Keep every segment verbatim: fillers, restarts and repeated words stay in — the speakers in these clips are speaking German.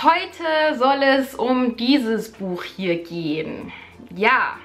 Heute soll es um dieses Buch hier gehen. Ja,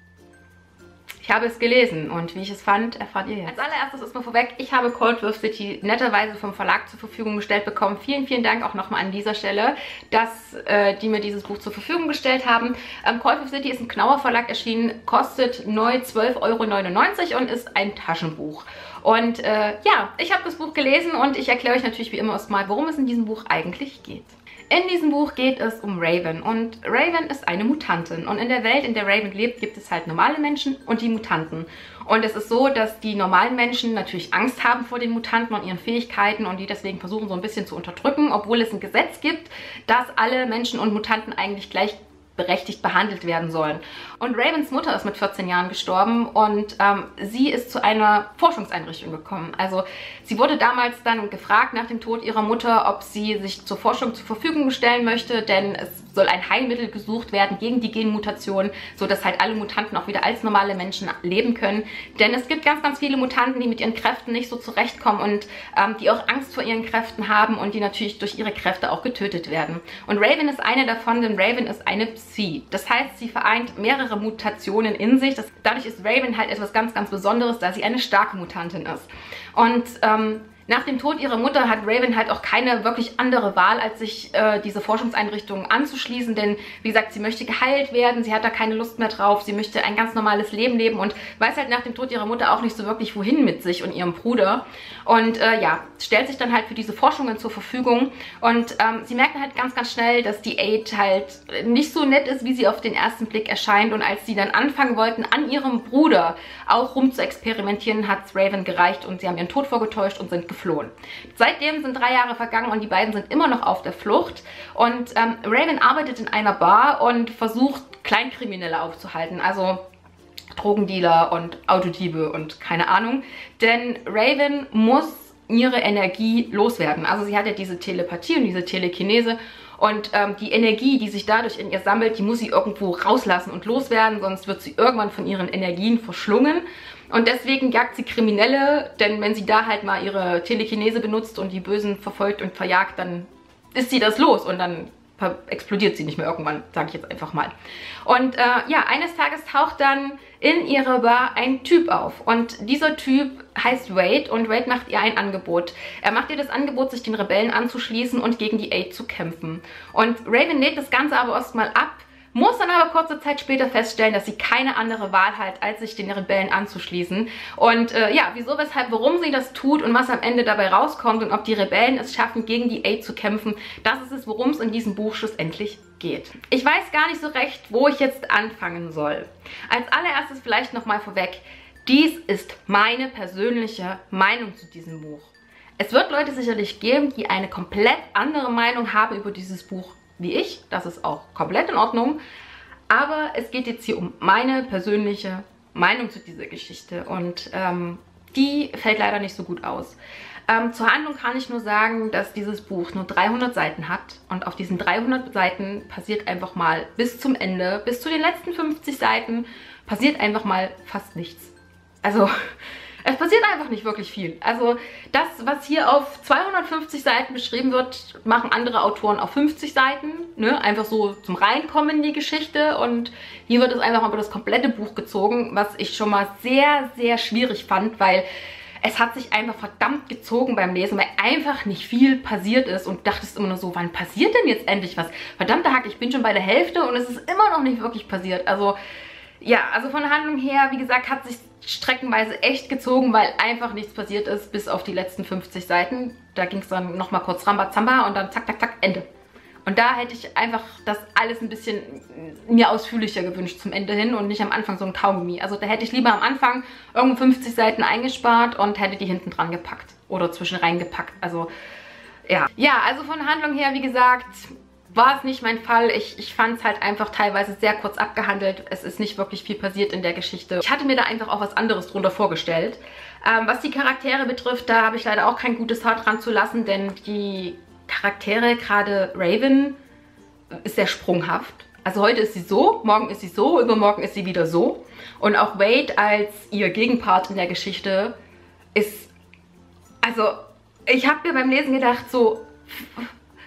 ich habe es gelesen und wie ich es fand, erfahrt ihr jetzt. Als allererstes ist mal vorweg, ich habe Cold Wolf City netterweise vom Verlag zur Verfügung gestellt bekommen. Vielen, vielen Dank auch nochmal an dieser Stelle, dass äh, die mir dieses Buch zur Verfügung gestellt haben. Ähm, Cold Wolf City ist im Knauer Verlag erschienen, kostet neu zwölf Euro neunundneunzig und ist ein Taschenbuch. Und äh, ja, ich habe das Buch gelesen und ich erkläre euch natürlich wie immer erstmal, worum es in diesem Buch eigentlich geht. In diesem Buch geht es um Raven und Raven ist eine Mutantin und in der Welt, in der Raven lebt, gibt es halt normale Menschen und die Mutanten. Und es ist so, dass die normalen Menschen natürlich Angst haben vor den Mutanten und ihren Fähigkeiten und die deswegen versuchen so ein bisschen zu unterdrücken, obwohl es ein Gesetz gibt, dass alle Menschen und Mutanten eigentlich gleich berechtigt behandelt werden sollen. Und Ravens Mutter ist mit vierzehn Jahren gestorben und ähm, sie ist zu einer Forschungseinrichtung gekommen. Also sie wurde damals dann gefragt nach dem Tod ihrer Mutter, ob sie sich zur Forschung zur Verfügung stellen möchte, denn es soll ein Heilmittel gesucht werden gegen die Genmutation, sodass halt alle Mutanten auch wieder als normale Menschen leben können. Denn es gibt ganz, ganz viele Mutanten, die mit ihren Kräften nicht so zurechtkommen und ähm, die auch Angst vor ihren Kräften haben und die natürlich durch ihre Kräfte auch getötet werden. Und Raven ist eine davon, denn Raven ist eine Psi. Das heißt, sie vereint mehrere Mutationen in sich. Das, dadurch ist Raven halt etwas ganz, ganz Besonderes, da sie eine starke Mutantin ist. Und ähm, nach dem Tod ihrer Mutter hat Raven halt auch keine wirklich andere Wahl, als sich äh, diese Forschungseinrichtung anzuschließen, denn wie gesagt, sie möchte geheilt werden, sie hat da keine Lust mehr drauf, sie möchte ein ganz normales Leben leben und weiß halt nach dem Tod ihrer Mutter auch nicht so wirklich wohin mit sich und ihrem Bruder und äh, ja, stellt sich dann halt für diese Forschungen zur Verfügung und ähm, sie merken halt ganz, ganz schnell, dass die Aid halt nicht so nett ist, wie sie auf den ersten Blick erscheint und als sie dann anfangen wollten, an ihrem Bruder auch rum zu experimentieren, hat es Raven gereicht und sie haben ihren Tod vorgetäuscht und sind geflohen. Seitdem sind drei Jahre vergangen und die beiden sind immer noch auf der Flucht. Und ähm, Raven arbeitet in einer Bar und versucht, Kleinkriminelle aufzuhalten. Also Drogendealer und Autodiebe und keine Ahnung. Denn Raven muss ihre Energie loswerden. Also sie hat ja diese Telepathie und diese Telekinese. Und ähm, die Energie, die sich dadurch in ihr sammelt, die muss sie irgendwo rauslassen und loswerden, sonst wird sie irgendwann von ihren Energien verschlungen. Und deswegen jagt sie Kriminelle, denn wenn sie da halt mal ihre Telekinese benutzt und die Bösen verfolgt und verjagt, dann ist sie das los und dann explodiert sie nicht mehr irgendwann, sage ich jetzt einfach mal. Und äh, ja, eines Tages taucht dann in ihrer Bar ein Typ auf und dieser Typ heißt Wade und Wade macht ihr ein Angebot. Er macht ihr das Angebot, sich den Rebellen anzuschließen und gegen die Aid zu kämpfen. Und Raven lehnt das Ganze aber erstmal ab, muss dann aber kurze Zeit später feststellen, dass sie keine andere Wahl hat, als sich den Rebellen anzuschließen. Und äh, ja, wieso, weshalb, warum sie das tut und was am Ende dabei rauskommt und ob die Rebellen es schaffen, gegen die Aid zu kämpfen, das ist es, worum es in diesem Buch schlussendlich geht. Ich weiß gar nicht so recht, wo ich jetzt anfangen soll. Als allererstes vielleicht nochmal vorweg, dies ist meine persönliche Meinung zu diesem Buch. Es wird Leute sicherlich geben, die eine komplett andere Meinung haben über dieses Buch wie ich, das ist auch komplett in Ordnung, aber es geht jetzt hier um meine persönliche Meinung zu dieser Geschichte und ähm, die fällt leider nicht so gut aus. Ähm, zur Handlung kann ich nur sagen, dass dieses Buch nur dreihundert Seiten hat und auf diesen dreihundert Seiten passiert einfach mal bis zum Ende, bis zu den letzten fünfzig Seiten, passiert einfach mal fast nichts. Also es passiert einfach nicht wirklich viel. Also das, was hier auf zweihundertfünfzig Seiten beschrieben wird, machen andere Autoren auf fünfzig Seiten. Ne? Einfach so zum Reinkommen in die Geschichte. Und hier wird es einfach mal über das komplette Buch gezogen, was ich schon mal sehr, sehr schwierig fand, weil es hat sich einfach verdammt gezogen beim Lesen, weil einfach nicht viel passiert ist und dachtest immer nur so, wann passiert denn jetzt endlich was? Verdammter Hack, ich bin schon bei der Hälfte und es ist immer noch nicht wirklich passiert. Also ja, also von der Handlung her, wie gesagt, hat sich streckenweise echt gezogen, weil einfach nichts passiert ist, bis auf die letzten fünfzig Seiten. Da ging es dann nochmal kurz Rambazamba und dann zack, zack, zack, Ende. Und da hätte ich einfach das alles ein bisschen mir ausführlicher gewünscht zum Ende hin und nicht am Anfang so ein Kaugummi. Also da hätte ich lieber am Anfang irgendwo fünfzig Seiten eingespart und hätte die hinten dran gepackt oder zwischen reingepackt. Also ja. Ja, also von der Handlung her, wie gesagt, war es nicht mein Fall. Ich, ich fand es halt einfach teilweise sehr kurz abgehandelt. Es ist nicht wirklich viel passiert in der Geschichte. Ich hatte mir da einfach auch was anderes drunter vorgestellt. Ähm, was die Charaktere betrifft, da habe ich leider auch kein gutes Haar dran zu lassen, denn die Charaktere, gerade Raven, ist sehr sprunghaft. Also heute ist sie so, morgen ist sie so, übermorgen ist sie wieder so. Und auch Wade als ihr Gegenpart in der Geschichte ist, also ich habe mir beim Lesen gedacht so,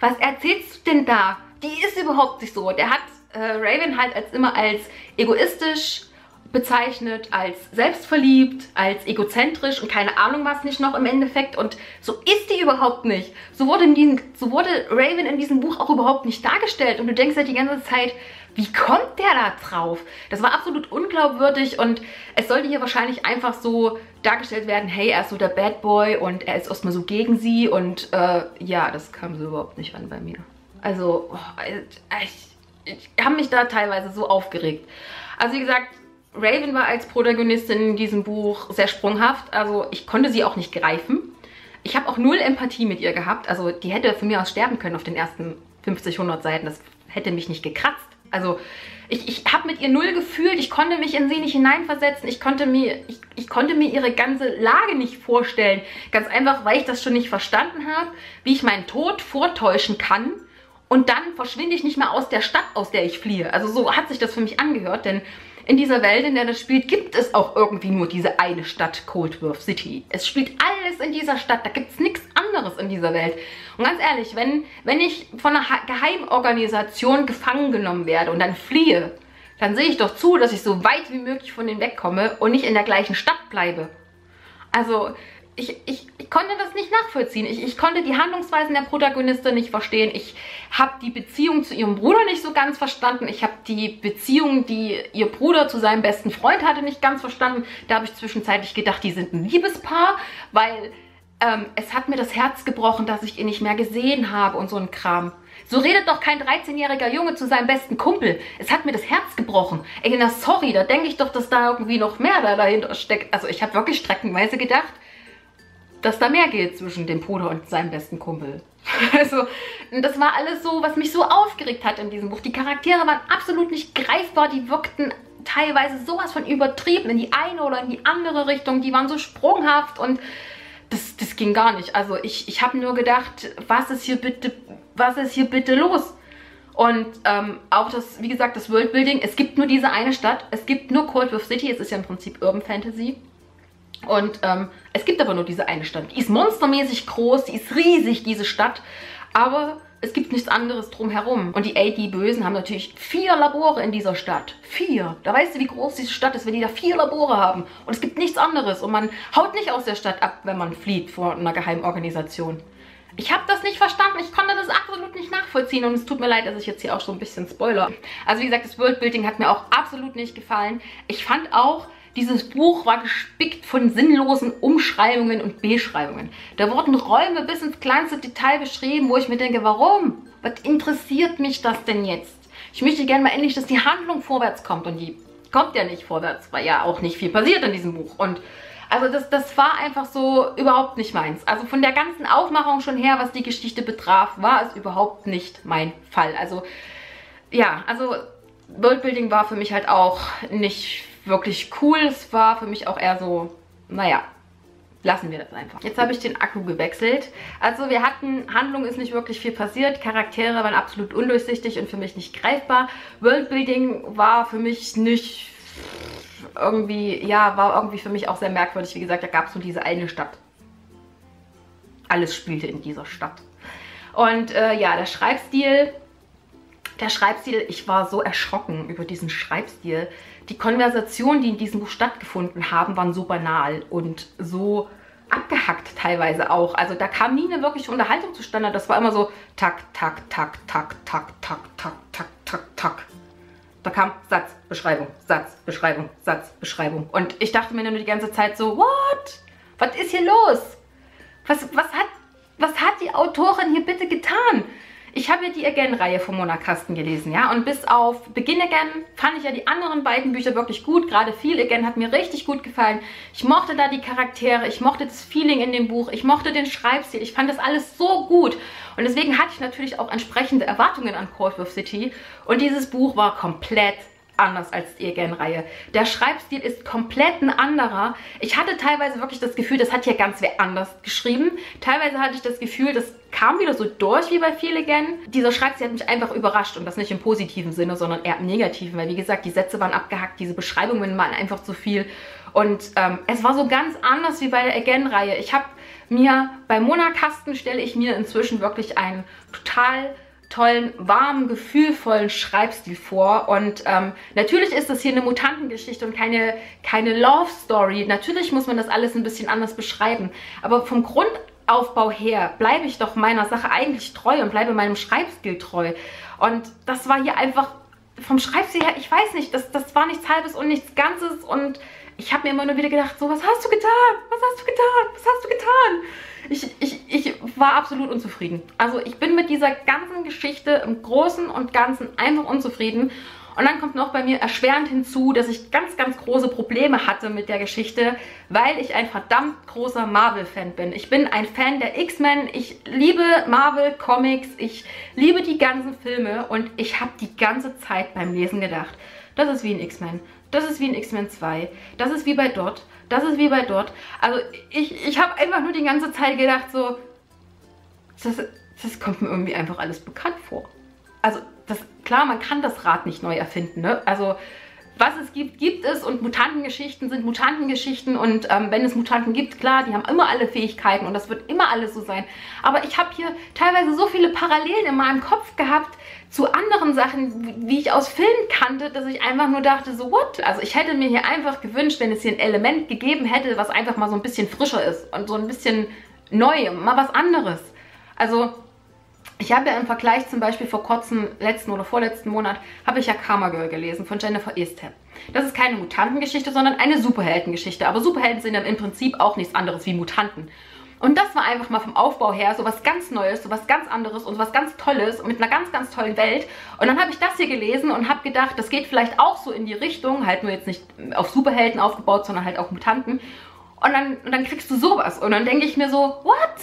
was erzählst du denn da? Die ist überhaupt nicht so. Der hat äh, Raven halt als immer als egoistisch bezeichnet, als selbstverliebt, als egozentrisch und keine Ahnung was nicht noch im Endeffekt. Und so ist die überhaupt nicht. So wurde, in diesem, so wurde Raven in diesem Buch auch überhaupt nicht dargestellt. Und du denkst halt die ganze Zeit, wie kommt der da drauf? Das war absolut unglaubwürdig und es sollte hier wahrscheinlich einfach so dargestellt werden, hey, er ist so der Bad Boy und er ist erstmal so gegen sie und äh, ja, das kam so überhaupt nicht an bei mir. Also, oh, ich, ich habe mich da teilweise so aufgeregt. Also wie gesagt, Raven war als Protagonistin in diesem Buch sehr sprunghaft, also ich konnte sie auch nicht greifen. Ich habe auch null Empathie mit ihr gehabt, also die hätte von mir aus sterben können auf den ersten fünfzig, hundert Seiten, das hätte mich nicht gekratzt. Also ich, ich habe mit ihr null gefühlt, ich konnte mich in sie nicht hineinversetzen, ich konnte, mir, ich, ich konnte mir ihre ganze Lage nicht vorstellen. Ganz einfach, weil ich das schon nicht verstanden habe, wie ich meinen Tod vortäuschen kann und dann verschwinde ich nicht mehr aus der Stadt, aus der ich fliehe. Also so hat sich das für mich angehört, denn in dieser Welt, in der das spielt, gibt es auch irgendwie nur diese eine Stadt, Coldworth City. Es spielt alles in dieser Stadt, da gibt es nichts anderes in dieser Welt. Und ganz ehrlich, wenn, wenn ich von einer Geheimorganisation gefangen genommen werde und dann fliehe, dann sehe ich doch zu, dass ich so weit wie möglich von denen wegkomme und nicht in der gleichen Stadt bleibe. Also ich, ich, ich konnte das nicht nachvollziehen. Ich, ich konnte die Handlungsweisen der Protagonistin nicht verstehen. Ich habe die Beziehung zu ihrem Bruder nicht so ganz verstanden. Ich habe die Beziehung, die ihr Bruder zu seinem besten Freund hatte, nicht ganz verstanden. Da habe ich zwischenzeitlich gedacht, die sind ein Liebespaar, weil ähm, es hat mir das Herz gebrochen, dass ich ihn nicht mehr gesehen habe und so ein Kram. So redet doch kein dreizehnjähriger Junge zu seinem besten Kumpel. Es hat mir das Herz gebrochen. Ey, na sorry, da denke ich doch, dass da irgendwie noch mehr da dahinter steckt. Also ich habe wirklich streckenweise gedacht, dass da mehr geht zwischen dem Bruder und seinem besten Kumpel. Also, das war alles so, was mich so aufgeregt hat in diesem Buch. Die Charaktere waren absolut nicht greifbar, die wirkten teilweise sowas von übertrieben in die eine oder in die andere Richtung. Die waren so sprunghaft und das, das ging gar nicht. Also ich, ich habe nur gedacht, was ist hier bitte, was ist hier bitte los? Und ähm, auch das, wie gesagt, das Worldbuilding, es gibt nur diese eine Stadt, es gibt nur Coldworth City, es ist ja im Prinzip Urban Fantasy. Und ähm, es gibt aber nur diese eine Stadt. Die ist monstermäßig groß, die ist riesig, diese Stadt. Aber es gibt nichts anderes drumherum. Und die A D-Bösen haben natürlich vier Labore in dieser Stadt. Vier. Da weißt du, wie groß diese Stadt ist, wenn die da vier Labore haben. Und es gibt nichts anderes. Und man haut nicht aus der Stadt ab, wenn man flieht vor einer Geheimorganisation. Ich habe das nicht verstanden. Ich konnte das absolut nicht nachvollziehen. Und es tut mir leid, dass ich jetzt hier auch so ein bisschen spoiler. Also wie gesagt, das Worldbuilding hat mir auch absolut nicht gefallen. Ich fand auch, dieses Buch war gespickt von sinnlosen Umschreibungen und Beschreibungen. Da wurden Räume bis ins kleinste Detail beschrieben, wo ich mir denke, warum? Was interessiert mich das denn jetzt? Ich möchte gerne mal endlich, dass die Handlung vorwärts kommt. Und die kommt ja nicht vorwärts, weil ja auch nicht viel passiert in diesem Buch. Und also das, das war einfach so überhaupt nicht meins. Also von der ganzen Aufmachung schon her, was die Geschichte betraf, war es überhaupt nicht mein Fall. Also ja, also Worldbuilding war für mich halt auch nicht wirklich cool. Es war für mich auch eher so, naja, lassen wir das einfach. Jetzt habe ich den Akku gewechselt. Also wir hatten, Handlung ist nicht wirklich viel passiert, Charaktere waren absolut undurchsichtig und für mich nicht greifbar. Worldbuilding war für mich nicht irgendwie, ja, war irgendwie für mich auch sehr merkwürdig. Wie gesagt, da gab es nur diese eine Stadt. Alles spielte in dieser Stadt. Und äh, ja, der Schreibstil, der Schreibstil, ich war so erschrocken über diesen Schreibstil. Die Konversationen, die in diesem Buch stattgefunden haben, waren so banal und so abgehackt teilweise auch. Also da kam nie eine wirkliche Unterhaltung zustande. Das war immer so tak, tak, tak, tak, tak, tak, tak, tak, tak, tak. Da kam Satz, Beschreibung, Satz, Beschreibung, Satz, Beschreibung. Und ich dachte mir nur die ganze Zeit so, what? Was ist hier los? Was, was, hat, was hat die Autorin hier bitte getan? Ich habe ja die Again-Reihe von Mona Kasten gelesen, ja, und bis auf Begin Again fand ich ja die anderen beiden Bücher wirklich gut. Gerade Feel Again hat mir richtig gut gefallen. Ich mochte da die Charaktere, ich mochte das Feeling in dem Buch, ich mochte den Schreibstil, ich fand das alles so gut. Und deswegen hatte ich natürlich auch entsprechende Erwartungen an Coldworth City. Und dieses Buch war komplett anders als die Again-Reihe. Der Schreibstil ist komplett ein anderer. Ich hatte teilweise wirklich das Gefühl, das hat hier ganz wer anders geschrieben. Teilweise hatte ich das Gefühl, das kam wieder so durch wie bei Feel Again. Dieser Schreibstil hat mich einfach überrascht und das nicht im positiven Sinne, sondern eher im negativen, weil wie gesagt, die Sätze waren abgehackt, diese Beschreibungen waren einfach zu viel Und ähm, es war so ganz anders wie bei der Again-Reihe. Ich habe mir, bei Mona Kasten stelle ich mir inzwischen wirklich einen total tollen, warmen, gefühlvollen Schreibstil vor. Und ähm, natürlich ist das hier eine Mutantengeschichte und keine, keine Love-Story. Natürlich muss man das alles ein bisschen anders beschreiben. Aber vom Grundaufbau her bleibe ich doch meiner Sache eigentlich treu und bleibe meinem Schreibstil treu. Und das war hier einfach vom Schreibstil her, ich weiß nicht, das, das war nichts Halbes und nichts Ganzes. Und ich habe mir immer nur wieder gedacht, so, was hast du getan? Was hast du getan? Was hast du getan? Ich, ich, ich war absolut unzufrieden. Also ich bin mit dieser ganzen Geschichte im Großen und Ganzen einfach unzufrieden. Und dann kommt noch bei mir erschwerend hinzu, dass ich ganz, ganz große Probleme hatte mit der Geschichte, weil ich ein verdammt großer Marvel-Fan bin. Ich bin ein Fan der X-Men, ich liebe Marvel-Comics, ich liebe die ganzen Filme und ich habe die ganze Zeit beim Lesen gedacht, das ist wie ein X-Men, das ist wie ein X-Men zwei, das ist wie bei Dot, das ist wie bei Dot. Also ich, ich habe einfach nur die ganze Zeit gedacht, so, das, das kommt mir irgendwie einfach alles bekannt vor. Also das, klar, man kann das Rad nicht neu erfinden, ne? Also was es gibt, gibt es und Mutantengeschichten sind Mutantengeschichten und ähm, wenn es Mutanten gibt, klar, die haben immer alle Fähigkeiten und das wird immer alles so sein. Aber ich habe hier teilweise so viele Parallelen in meinem Kopf gehabt zu anderen Sachen, wie ich aus Filmen kannte, dass ich einfach nur dachte, so what? Also ich hätte mir hier einfach gewünscht, wenn es hier ein Element gegeben hätte, was einfach mal so ein bisschen frischer ist und so ein bisschen neu, mal was anderes. Also ich habe ja im Vergleich zum Beispiel vor kurzem, letzten oder vorletzten Monat, habe ich ja Karma Girl gelesen von Jennifer Estep. Das ist keine Mutantengeschichte, sondern eine Superheldengeschichte. Aber Superhelden sind dann im Prinzip auch nichts anderes wie Mutanten. Und das war einfach mal vom Aufbau her so was ganz Neues, so was ganz anderes und was ganz Tolles mit einer ganz, ganz tollen Welt. Und dann habe ich das hier gelesen und habe gedacht, das geht vielleicht auch so in die Richtung, halt nur jetzt nicht auf Superhelden aufgebaut, sondern halt auch Mutanten. Und dann, und dann kriegst du sowas. Und dann denke ich mir so, what?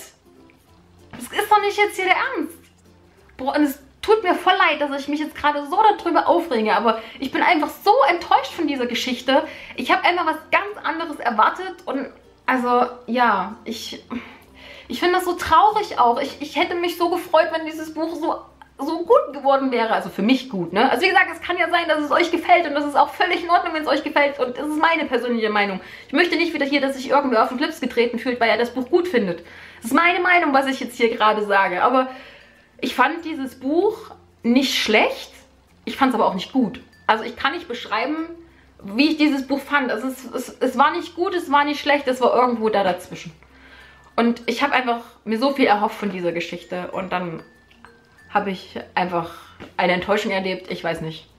Das ist doch nicht jetzt hier der Ernst. Und es tut mir voll leid, dass ich mich jetzt gerade so darüber aufrege, aber ich bin einfach so enttäuscht von dieser Geschichte. Ich habe einfach was ganz anderes erwartet und also ja, ich, ich finde das so traurig auch. Ich, ich hätte mich so gefreut, wenn dieses Buch so, so gut geworden wäre. Also für mich gut, ne? Also wie gesagt, es kann ja sein, dass es euch gefällt und das ist auch völlig in Ordnung, wenn es euch gefällt und das ist meine persönliche Meinung. Ich möchte nicht wieder hier, dass sich irgendwer auf den Schlips getreten fühlt, weil er das Buch gut findet. Das ist meine Meinung, was ich jetzt hier gerade sage, aber ich fand dieses Buch nicht schlecht, ich fand es aber auch nicht gut. Also ich kann nicht beschreiben, wie ich dieses Buch fand. Also es, es, es war nicht gut, es war nicht schlecht, es war irgendwo da dazwischen. Und ich habe einfach mir so viel erhofft von dieser Geschichte und dann habe ich einfach eine Enttäuschung erlebt. Ich weiß nicht.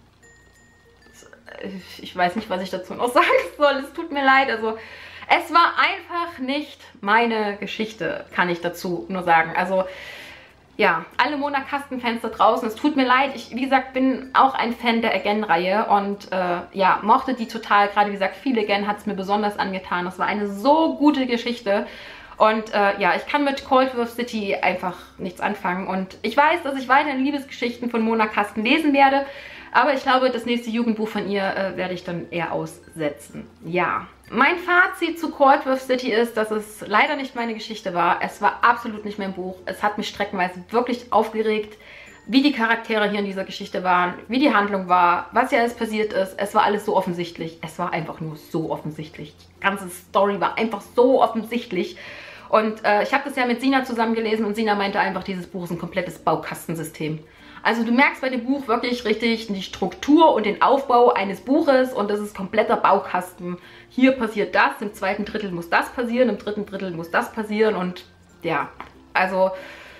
Ich weiß nicht, was ich dazu noch sagen soll. Es tut mir leid. Also es war einfach nicht meine Geschichte, kann ich dazu nur sagen. Also ja, alle Mona Kasten-Fans da draußen, es tut mir leid, ich, wie gesagt, bin auch ein Fan der Again-Reihe und äh, ja, mochte die total, gerade wie gesagt, viel Again hat es mir besonders angetan. Das war eine so gute Geschichte und äh, ja, ich kann mit Coldwurf City einfach nichts anfangen und ich weiß, dass ich weiterhin Liebesgeschichten von Mona Kasten lesen werde, aber ich glaube, das nächste Jugendbuch von ihr äh, werde ich dann eher aussetzen. Ja. Mein Fazit zu Coldwurf City ist, dass es leider nicht meine Geschichte war. Es war absolut nicht mein Buch. Es hat mich streckenweise wirklich aufgeregt, wie die Charaktere hier in dieser Geschichte waren, wie die Handlung war, was hier alles passiert ist. Es war alles so offensichtlich. Es war einfach nur so offensichtlich. Die ganze Story war einfach so offensichtlich. Und äh, ich habe das ja mit Sina zusammen gelesen und Sina meinte einfach, dieses Buch ist ein komplettes Baukastensystem. Also du merkst bei dem Buch wirklich richtig die Struktur und den Aufbau eines Buches und das ist kompletter Baukasten. Hier passiert das, im zweiten Drittel muss das passieren, im dritten Drittel muss das passieren und ja, also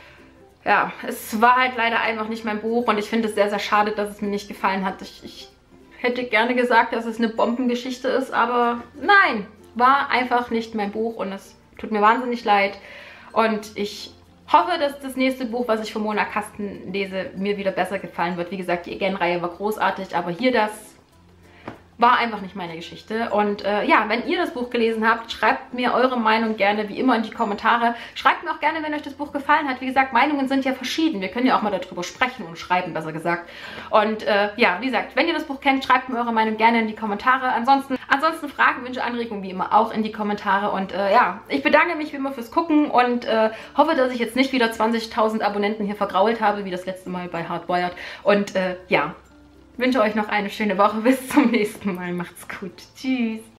ja, es war halt leider einfach nicht mein Buch und ich finde es sehr, sehr schade, dass es mir nicht gefallen hat. Ich, ich hätte gerne gesagt, dass es eine Bombengeschichte ist, aber nein, war einfach nicht mein Buch und es tut mir wahnsinnig leid und ich hoffe, dass das nächste Buch, was ich von Mona Kasten lese, mir wieder besser gefallen wird. Wie gesagt, die Again-Reihe war großartig, aber hier das war einfach nicht meine Geschichte. Und äh, ja, wenn ihr das Buch gelesen habt, schreibt mir eure Meinung gerne wie immer in die Kommentare. Schreibt mir auch gerne, wenn euch das Buch gefallen hat. Wie gesagt, Meinungen sind ja verschieden. Wir können ja auch mal darüber sprechen und schreiben, besser gesagt. Und äh, ja, wie gesagt, wenn ihr das Buch kennt, schreibt mir eure Meinung gerne in die Kommentare. Ansonsten, ansonsten Fragen, Wünsche, Anregungen wie immer auch in die Kommentare. Und äh, ja, ich bedanke mich wie immer fürs Gucken und äh, hoffe, dass ich jetzt nicht wieder zwanzigtausend Abonnenten hier vergrault habe, wie das letzte Mal bei Hardwired. Und äh, ja, wünsche euch noch eine schöne Woche. Bis zum nächsten Mal. Macht's gut. Tschüss.